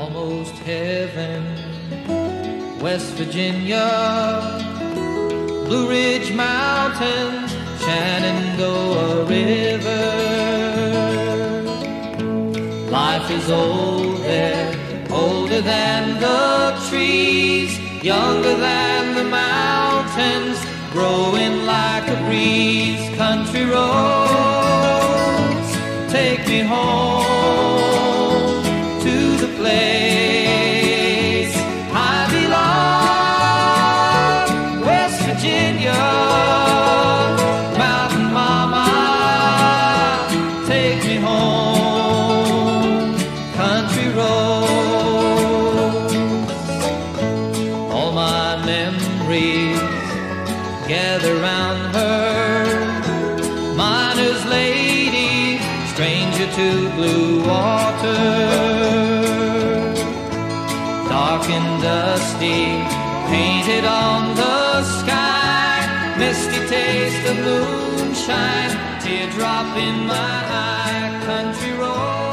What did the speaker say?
almost heaven. West Virginia, Blue Ridge Mountains, Shenandoah River. Life is old there, older than the trees, younger than the mountains, growing like a breeze. Country roads, take me home to the place I belong. West Virginia, Mountain Mama, take me home. Country roads, all my memories gather round her. Miner's lady, stranger to blue water. Dark and dusty, painted on the sky. Misty taste of moonshine, teardrop in my eye. Country road.